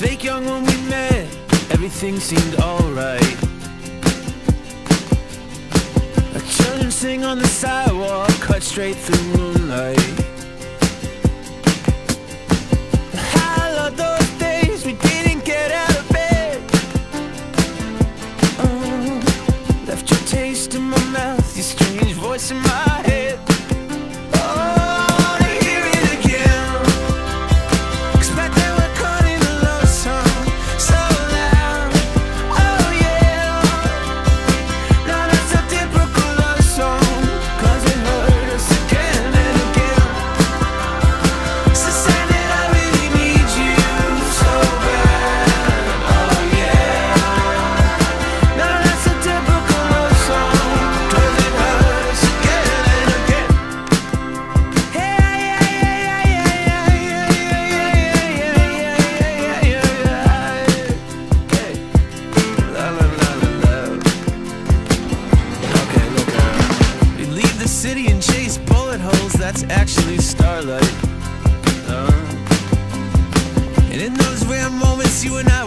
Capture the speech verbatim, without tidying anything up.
fake young when we met, everything seemed alright. Children sing on the sidewalk, cut straight through moonlight. I love those days we didn't get out of bed. Oh, left your taste in my mouth, your strange voice in my head. City and chase bullet holes, that's actually starlight. uh, And in those rare moments you and I